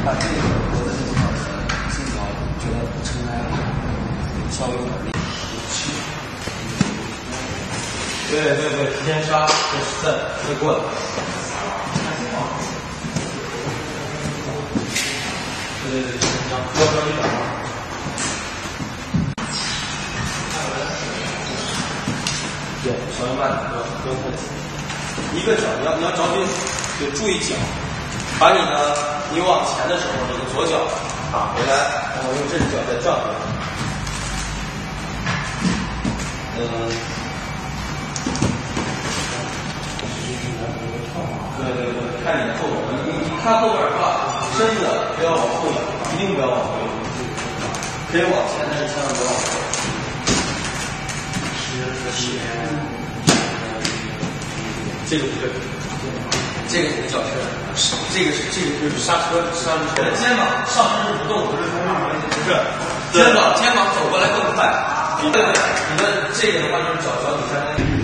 把这个脖子这块线条觉得撑开了，稍微有点力。 对，提前杀，这14会过的。对，腰稍微短。对，稍微慢点，不用太急。一个脚，你要着急，对，注意脚。把你往前的时候，你的左脚打回来，然后用这只脚再转回来。对，看你的后边，你看后边的话，身子不要往后仰，一定不要往后仰，可以往前，但是千万不要往后。这个不对，这个是脚是，这个就是刹车。肩膀上身是不动，不是肩膀走过来更快。你的这个的话就是脚底下那个，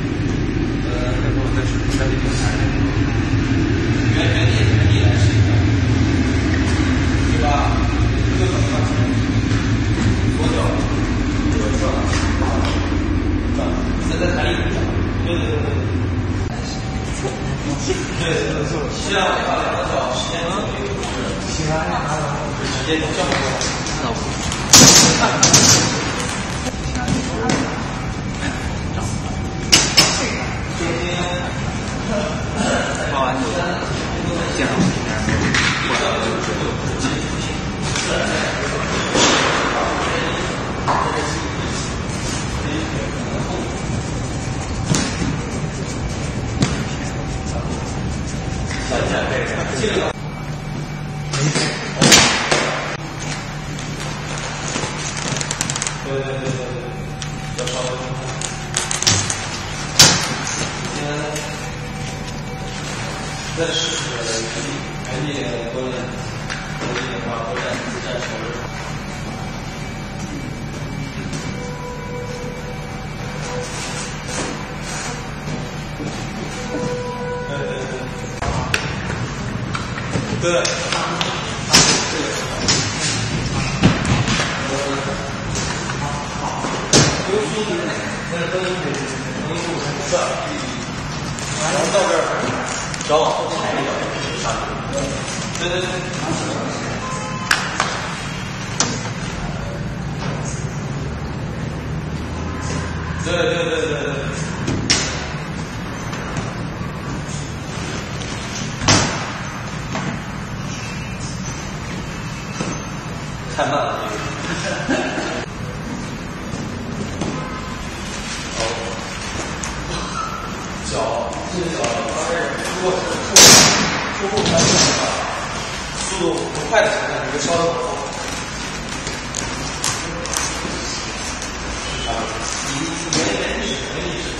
原地来试一下，对吧？右脚上前，左脚转，再弹力一下，对，先让我把两个脚时间左右，直接这么做。 画完之后，见到这个要稍微再试试原地多练，多练的话多练自站手指。对。然后到这儿，只要往后踩一脚就上去。对。太慢了，这个。这个脚它是如果是后传动的话，速度不快的情况下，你就稍微往后。原地式。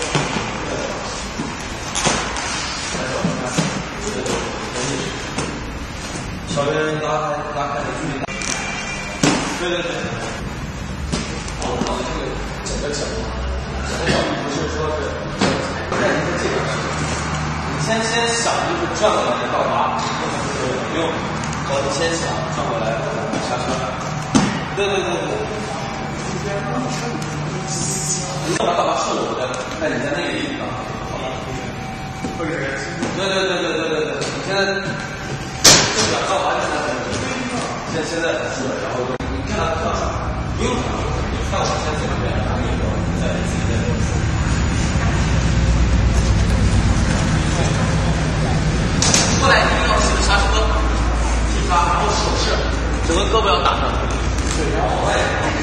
稍微拉开的距离。对。我这个整个脚不是说是。在你的这个，你先想就是转过来倒拔，不用，你先想转过来刹车。对。你要把倒拔顺过来，那你在那个地方，或者是对。你现在就把倒拔现在是，然后你看它跳上，不用你看我先这边，然后再自己再做。过来一定要试刹车，踢发，然后手势，整个胳膊要打上。对，然后往外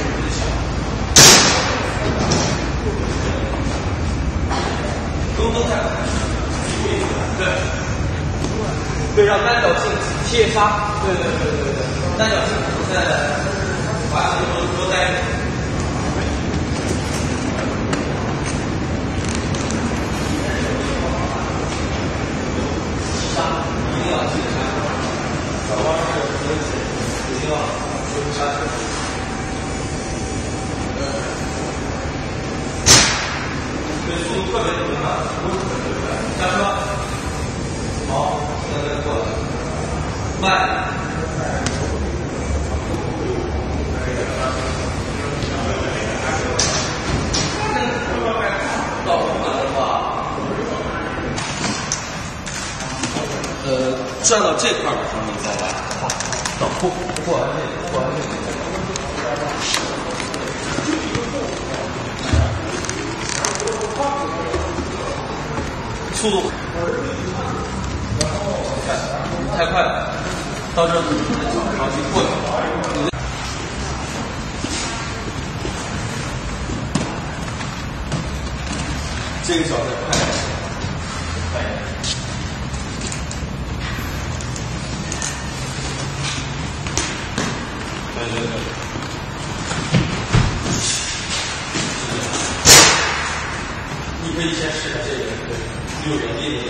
不用动太快，对，让单脚性贴发，对，单脚性可能在把这个多待。一定要记得刹车，小弯是危险，一定要刹车。对，速度特别慢，不是特别快。刹车，好，现在过来，慢。 块的时候你再来。 等破完这个，破完这个。 速度太快了，到这儿长期过去。这个脚再快一些，快一点。对。你可以先试试这个，对，有人力的。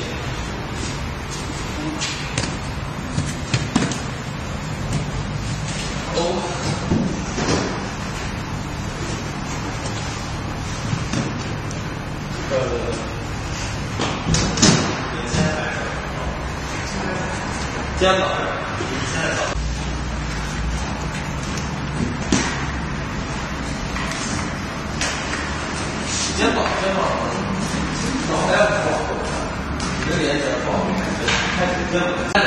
肩膀，然后还要往后看，你的脸在往后看，开始肩膀，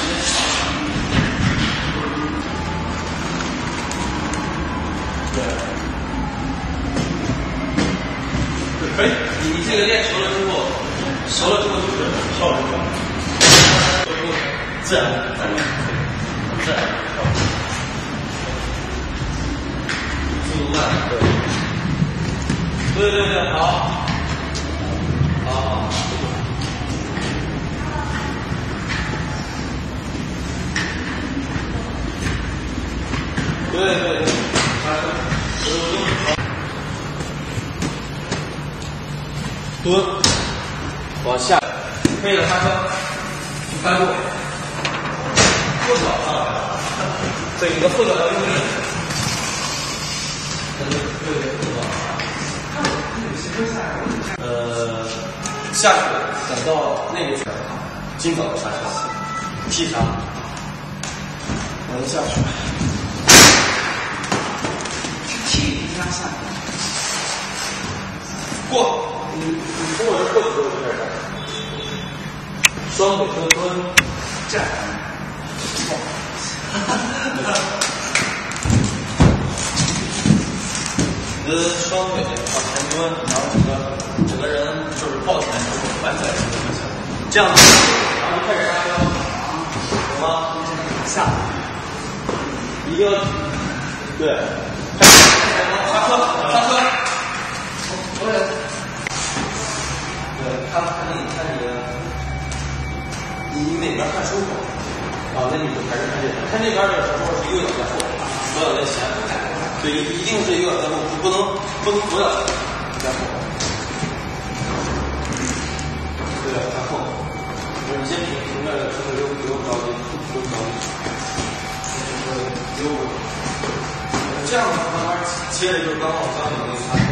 对，可以。你这个练熟了之后就是跳着跳，自然，速度慢，对，好。对，蹲，往下，可以了，刹车，翻过，后脚上来，对，你的后脚要用力，下去，等到那个时候，尽早的刹车，踢刹，下去。过，你从我这过去之后就开始双腿蹲，站，你的双腿往前蹲，然后整个人就是抱起来之后翻起来这样子，然后就开始刹车，懂吗？下，一定要对，刹车。你哪边看舒服啊？那你就还是看这边。看这边的时候是右脚在后，左脚在前。对，一定是右脚在后，不能左脚在后。对，在后。你先停在这个不用着急，不用着急。这样子慢慢接着就是刚刚我教你的那个刹车。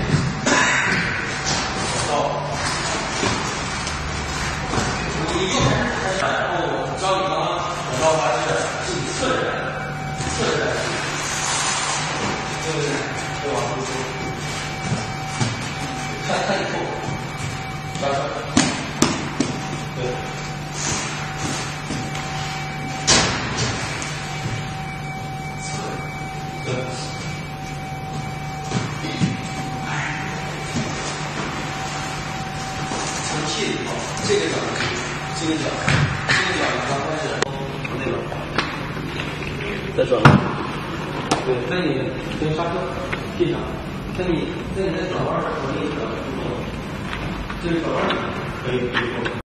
你右开始，然后教你刚刚我招法是自己侧着来，对，往出出，看以后，刹车，对，对，从屁里头，这个脚。这个脚你刚开始从那边再转弯，对，那你跟刹车地上，那你在转弯的时候，你转这个转弯可以